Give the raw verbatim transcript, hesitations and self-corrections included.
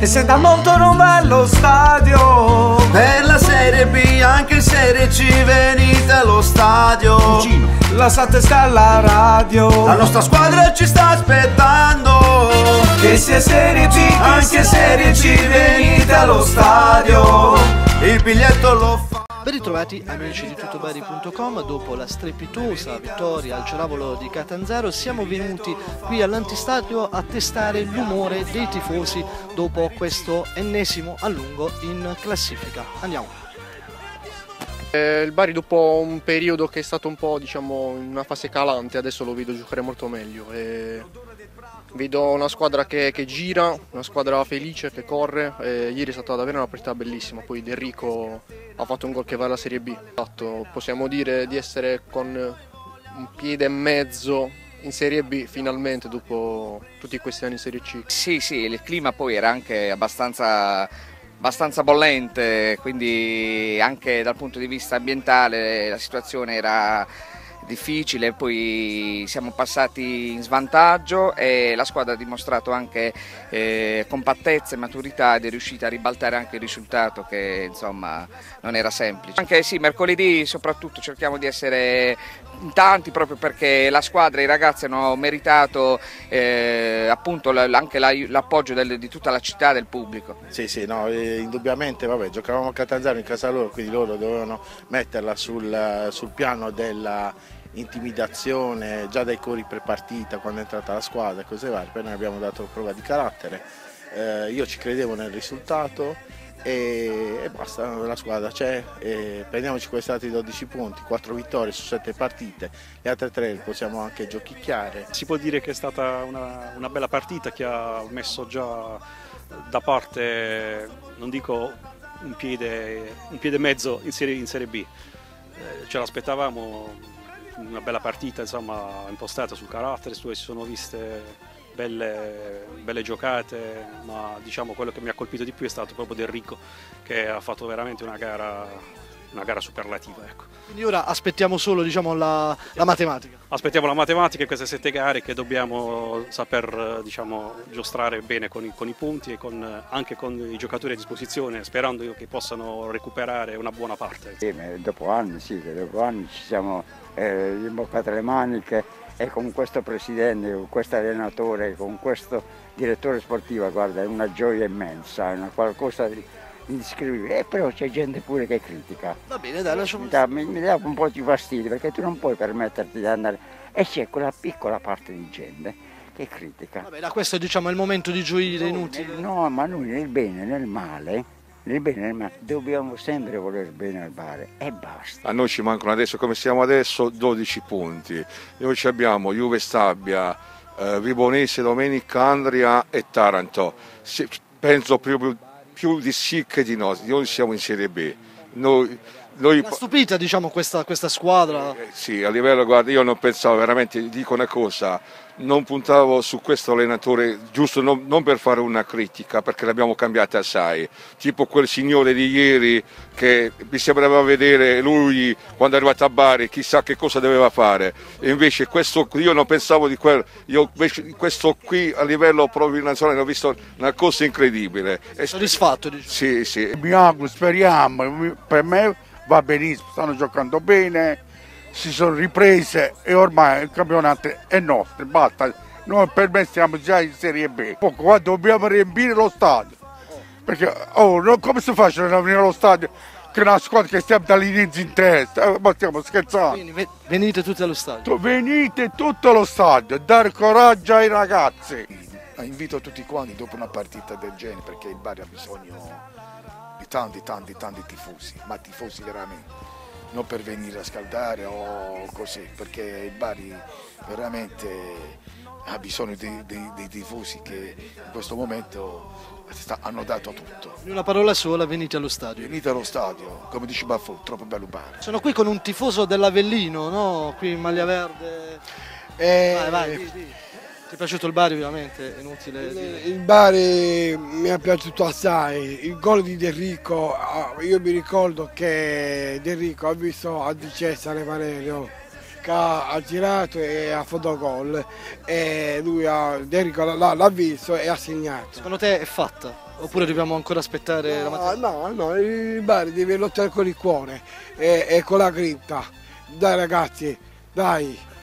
e senta molto rumore allo stadio. Per la Serie B, anche Serie C, venite allo stadio. Vicino. La Sette sta alla radio. La nostra squadra ci sta aspettando. Che sia Serie B, anche Serie C, venite allo stadio. Il biglietto lo fa. Ben ritrovati amici di tutobari punto com. Dopo la strepitosa vittoria al Ceravolo di Catanzaro siamo venuti qui all'antistadio a testare l'umore dei tifosi dopo questo ennesimo allungo in classifica. Andiamo. Eh, il Bari, dopo un periodo che è stato un po', diciamo, in una fase calante, adesso lo vedo giocare molto meglio. E vedo una squadra che, che gira, una squadra felice, che corre. E ieri è stata davvero una partita bellissima. Poi De Rico ha fatto un gol che va alla Serie B. Esatto, possiamo dire di essere con un piede e mezzo in Serie B finalmente dopo tutti questi anni in Serie C. Sì, sì, il clima poi era anche abbastanza, abbastanza bollente, quindi anche dal punto di vista ambientale la situazione era difficile, poi siamo passati in svantaggio e la squadra ha dimostrato anche eh, compattezza e maturità ed è riuscita a ribaltare anche il risultato, che insomma non era semplice. Anche sì, mercoledì soprattutto cerchiamo di essere in tanti, proprio perché la squadra e i ragazzi hanno meritato eh, appunto anche l'appoggio di tutta la città, del pubblico. Sì, sì, no, indubbiamente, vabbè, giocavamo a Catanzaro in casa loro, quindi loro dovevano metterla sul, sul piano della intimidazione già dai cori pre-partita, quando è entrata la squadra e cose varie. Poi noi abbiamo dato prova di carattere, eh, io ci credevo nel risultato e, e basta, la squadra c'è, prendiamoci questi altri dodici punti, quattro vittorie su sette partite, le altre tre le possiamo anche giochicchiare. Si può dire che è stata una, una bella partita che ha messo già da parte, non dico un piede, un piede e mezzo in Serie, in serie B, eh, ce l'aspettavamo. Una bella partita, insomma, impostata sul carattere, dove si sono viste belle, belle giocate, ma diciamo quello che mi ha colpito di più è stato proprio De Rico, che ha fatto veramente una gara, una gara superlativa. Ecco. Quindi ora aspettiamo solo, diciamo, la, la matematica. Aspettiamo la matematica in queste sette gare, che dobbiamo saper, diciamo, giostrare bene con i, con i punti e con, anche con i giocatori a disposizione, sperando che possano recuperare una buona parte. Sì, dopo anni, sì, dopo anni ci siamo eh, imboccate le maniche e con questo presidente, con questo allenatore, con questo direttore sportivo, guarda, è una gioia immensa, è una qualcosa di indescrivibile. E però c'è gente pure che critica. Va bene, dai, lasciamo. Mi dà, mi, mi dà un po' di fastidio, perché tu non puoi permetterti di andare, e c'è quella piccola parte di gente che critica. Vabbè, da questo, diciamo, è il momento di gioire inutili. No, ma noi nel bene e nel male, nel bene e nel male, dobbiamo sempre voler bene al Bari e basta. A noi ci mancano adesso, come siamo adesso, dodici punti. Noi ci abbiamo Juve Stabia, eh, Vibonese, Domenica, Andria e Taranto. Se, penso proprio più di sì che di no, noi siamo in Serie B. Noi, noi... Mi ha stupita, diciamo, questa, questa squadra? Eh, sì, a livello, guarda, io non pensavo veramente, dico una cosa, non puntavo su questo allenatore, giusto non, non per fare una critica, perché l'abbiamo cambiata assai, tipo quel signore di ieri che mi sembrava vedere lui quando è arrivato a Bari, chissà che cosa doveva fare, e invece questo, io non pensavo di quello, io invece questo qui a livello proprio nazionale ho visto una cosa incredibile. Soddisfatto? Diciamo. Sì, sì. Mi auguro, speriamo, per me va benissimo, stanno giocando bene, si sono riprese e ormai il campionato è nostro, basta. Noi per me siamo già in Serie B. Poco qua dobbiamo riempire lo stadio. Perché oh, no, come si fa a non venire allo stadio? Che è una squadra che stiamo dall'inizio in testa, eh, ma stiamo scherzando. Quindi venite tutti allo stadio. Venite tutto allo stadio, dare coraggio ai ragazzi. Invito tutti quanti dopo una partita del genere, perché il Bari ha bisogno di tanti, tanti, tanti tifosi, ma tifosi veramente. Non per venire a scaldare o così, perché il Bari veramente ha bisogno dei, dei, dei tifosi che in questo momento sta, hanno dato tutto. In una parola sola, venite allo stadio. Venite allo stadio, come dice Baffo, troppo bello Bari. Sono qui con un tifoso dell'Avellino, no? Qui in maglia verde. Eh, vai, vai, di, di. Ti è piaciuto il Bari, ovviamente, è inutile dire. Il Bari mi è piaciuto assai, il gol di De Rico, io mi ricordo che De Rico ha visto a di Cesare Valerio che ha, ha girato e ha fatto gol e lui ha, Derico l'ha visto e ha segnato. Secondo te è fatta? Oppure dobbiamo ancora aspettare no, la mattina? No, no, il Bari deve lottare con il cuore e, e con la grinta. Dai ragazzi, dai!